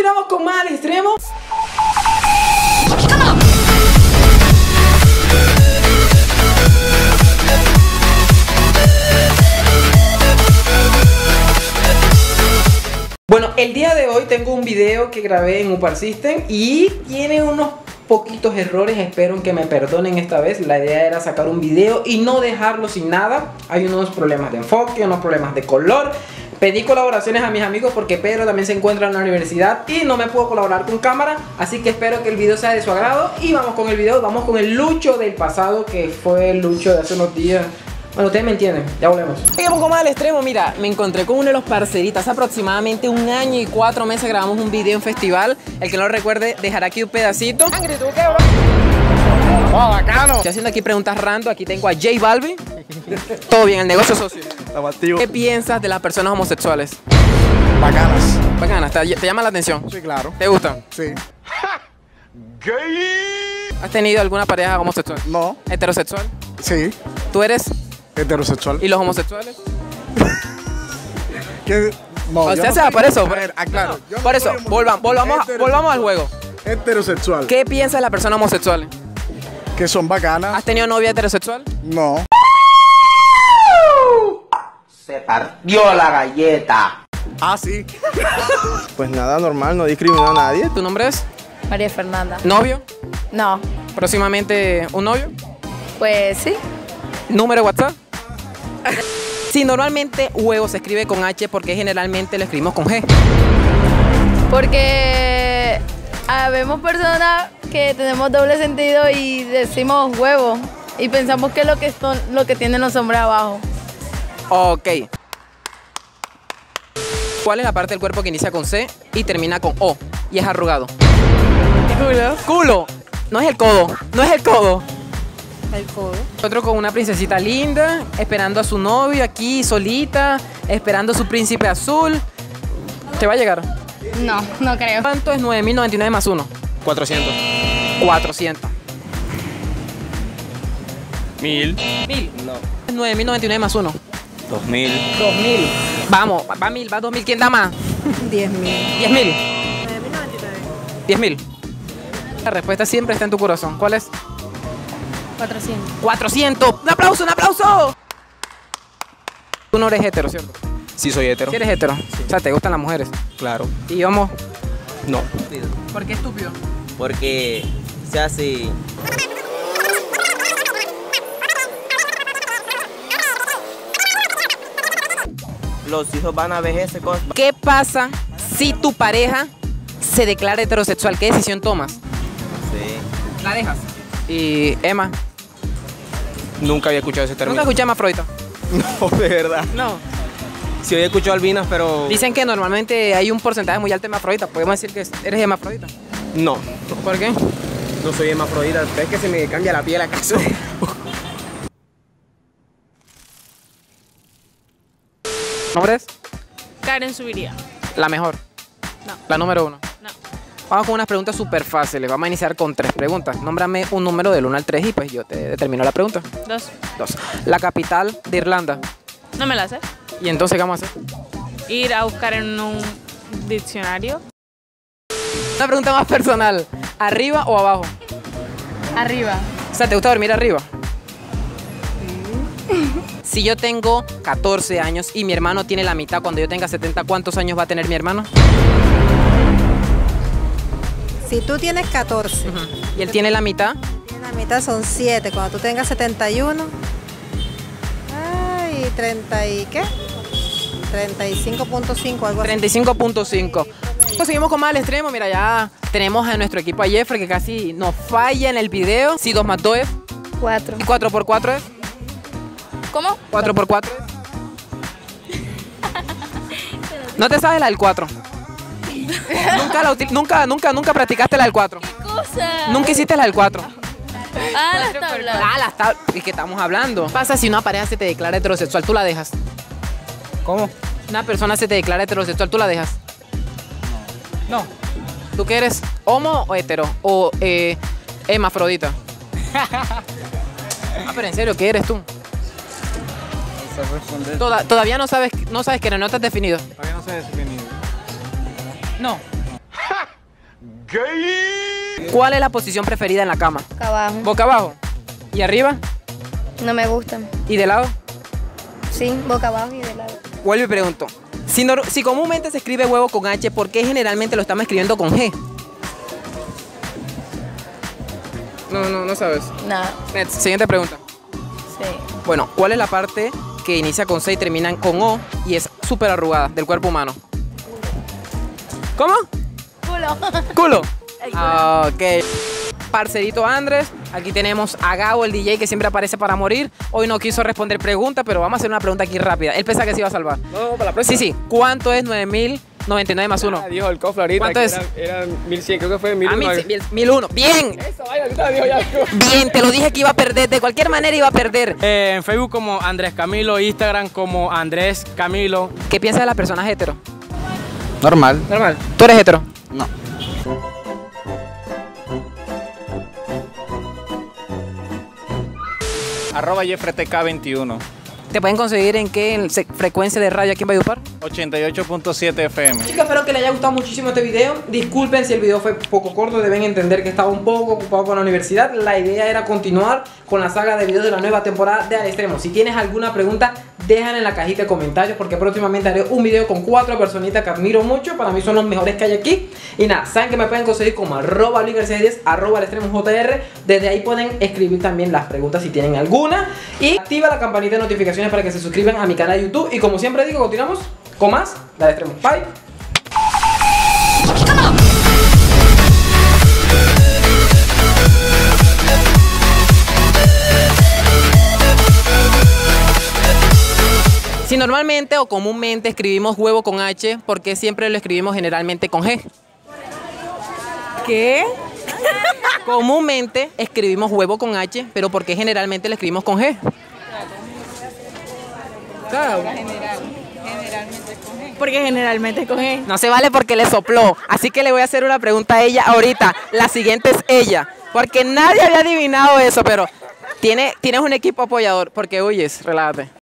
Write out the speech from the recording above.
continuamos con más al extremo. Bueno, el día de hoy tengo un video que grabé en Upar System y tiene unos poquitos errores, espero que me perdonen esta vez. La idea era sacar un video y no dejarlo sin nada. Hay unos problemas de enfoque, unos problemas de color. Pedí colaboraciones a mis amigos porque Pedro también se encuentra en la universidad y no me puedo colaborar con cámara, así que espero que el video sea de su agrado. Y vamos con el video, vamos con el Lucho del pasado, que fue el Lucho de hace unos días. Bueno, ustedes me entienden, ya volvemos. Llegamos con más al extremo, mira, me encontré con uno de los parceritas. Hace aproximadamente 1 año y 4 meses grabamos un video en festival. El que no lo recuerde, dejará aquí un pedacito. ¡Angry, tú qué, bro! ¡Oh, bacano! Estoy haciendo aquí preguntas random. Aquí tengo a J Balvin. Todo bien, el negocio socio. ¿Qué piensas de las personas homosexuales? Bacanas. Bacanas, ¿te llama la atención? Sí, claro. ¿Te gustan? Sí. Gay. ¿Has tenido alguna pareja homosexual? No. ¿Heterosexual? Sí. ¿Tú eres? Heterosexual. ¿Y los homosexuales? ¿Qué? No, O yo sea, no sea, soy- por eso. A ver, aclaro. Yo no Por soy eso, homosexual. volvamos al juego. Heterosexual. ¿Qué piensas de las personas homosexuales? Que son bacanas. ¿Has tenido novia heterosexual? No. Se partió la galleta. Ah, sí. Pues nada, normal, no discrimino a nadie. ¿Tu nombre es? María Fernanda. ¿Novio? No, ¿Próximamente un novio? pues sí. ¿Número de WhatsApp? Sí, normalmente huevo se escribe con H porque generalmente lo escribimos con G. Porque vemos personas que tenemos doble sentido y decimos huevo y pensamos que es lo que tienen los hombres abajo. Ok. ¿Cuál es la parte del cuerpo que inicia con C y termina con O y es arrugado? Culo. ¡Culo! No es el codo, no es el codo. El codo. Otro con una princesita linda, esperando a su novio aquí solita, esperando a su príncipe azul. ¿Te va a llegar? No, no creo. ¿Cuánto es 9.099 más 1? 400. 400. 1000. 1000. No. 9.099 más 1. 2000. 2000. Vamos, va 1000, va 2000. ¿Quién da más? 10.000. 10.000. 10.000. La respuesta siempre está en tu corazón. ¿Cuál es? 400. 400. ¡Un aplauso, un aplauso! Tú no eres hetero, ¿cierto? Sí, soy hetero. Si eres hetero. O sea, te gustan las mujeres. Claro. Y vamos. No. ¿Por qué estúpido? Porque se hace. Los hijos van a vejez, cosas. ¿Qué pasa si tu pareja se declara heterosexual? ¿Qué decisión tomas? Sí. La dejas. Y Emma, Nunca había escuchado ese ¿nunca término. escuché hermafrodita? No, de verdad. No. Sí había escuchado albinas, pero... Dicen que normalmente hay un porcentaje muy alto de hermafrodita. ¿Podemos decir que eres hermafrodita? No. ¿Por qué? No soy hermafrodita. Es que se me cambia la piel acaso. ¿Nombre es? Karen subiría. La mejor. No. La número 1. No. Vamos con unas preguntas súper fáciles. Vamos a iniciar con 3 preguntas. Nómbrame un número del 1 al 3 y pues yo te determino la pregunta. 2. 2. La capital de Irlanda. No me la sé. ¿Y entonces qué vamos a hacer? Ir a buscar en un diccionario. Una pregunta más personal. ¿Arriba o abajo? Arriba. O sea, ¿te gusta dormir arriba? Si yo tengo 14 años y mi hermano tiene la mitad, cuando yo tenga 70, ¿cuántos años va a tener mi hermano? Si tú tienes 14, Y él tiene la mitad. la mitad son 7. Cuando tú tengas 71, ay, 30 y ¿qué? 35.5, algo así. 35.5. Pues seguimos con más al extremo. Mira, ya tenemos a nuestro equipo a Jeffrey que casi nos falla en el video. Si 2 más 2 es. 4. ¿Y 4 por 4 es? ¿Cómo? 4 por 4 es. ¿No te sabes la del 4? Nunca practicaste la del 4. ¿Qué cosa? Nunca hiciste la del 4. Ah, las tablas. Ah, las tablas. Es que estamos hablando. ¿Qué pasa si una pareja se te declara heterosexual? ¿Tú la dejas? ¿Cómo? Una persona se te declara heterosexual, ¿tú la dejas? No. ¿Tú qué eres? ¿Homo o hetero? ¿O hermafrodita? Ah, pero en serio, ¿qué eres tú? Todavía no sabes que no te has definido. Todavía no se ha definido. No. ¿Cuál es la posición preferida en la cama? Acá abajo. ¿Boca abajo? ¿Y arriba? No me gustan. ¿Y de lado? Sí, boca abajo y de lado. Vuelvo y pregunto. Si comúnmente se escribe huevo con H, ¿por qué generalmente lo estamos escribiendo con G? No sabes. Nada. Siguiente pregunta. Sí. Bueno, ¿cuál es la parte que inicia con C y termina con O y es súper arrugada del cuerpo humano? ¿Cómo? Culo. ¿Culo? Ok. Parcerito Andrés, aquí tenemos a Gabo, el DJ que siempre aparece para morir. Hoy no quiso responder preguntas, pero vamos a hacer una pregunta aquí rápida. Él pensaba que se iba a salvar. No, para la próxima. Sí. ¿Cuánto es 9099 más 1? Dijo el cofre ahorita. ¿Cuánto que es? Eran 1100, creo que fue 1001. 1001. Bien. Esa vaina ahorita dijo ya. Bien, te lo dije que iba a perder. De cualquier manera iba a perder. En Facebook como Andrés Camilo, Instagram como Andrés Camilo. ¿Qué piensas de las personas hetero? Normal. Normal. ¿Tú eres hetero? No. @JeffreyTK21. ¿Te pueden conseguir en qué frecuencia de radio aquí en Valledupar? 88.7 FM. Chicos, espero que les haya gustado muchísimo este video. Disculpen si el video fue poco corto, deben entender que estaba un poco ocupado con la universidad. La idea era continuar con la saga de videos de la nueva temporada de Al Extremo. Si tienes alguna pregunta, déjala en la cajita de comentarios porque próximamente haré un video con 4 personitas que admiro mucho. Para mí son los mejores que hay aquí. Y nada, saben que me pueden conseguir como @luisgarcia10, @alextremojr. Desde ahí pueden escribir también las preguntas si tienen alguna. Y activa la campanita de notificaciones para que se suscriban a mi canal de YouTube. Y como siempre digo, continuamos con más de Al Extremo. Bye. Si normalmente o comúnmente escribimos huevo con H, ¿por qué siempre lo escribimos generalmente con G? ¿Qué? Comúnmente escribimos huevo con H, pero ¿por qué generalmente lo escribimos con G? Claro. Porque generalmente con G. No se vale porque le sopló. Así que le voy a hacer una pregunta a ella ahorita. La siguiente es ella. Porque nadie había adivinado eso, pero tienes un equipo apoyador. Porque huyes, relájate.